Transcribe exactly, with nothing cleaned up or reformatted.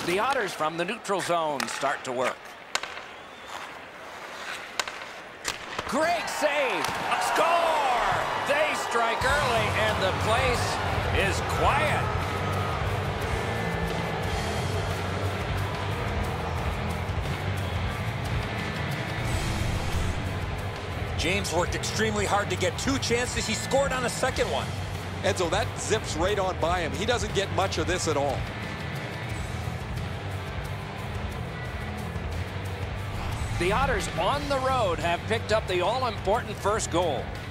The Otters from the neutral zone start to work. Great save. Score! They strike early, and the place is quiet. James worked extremely hard to get two chances. He scored on a second one. And so that zips right on by him. He doesn't get much of this at all. The Otters on the road have picked up the all-important first goal.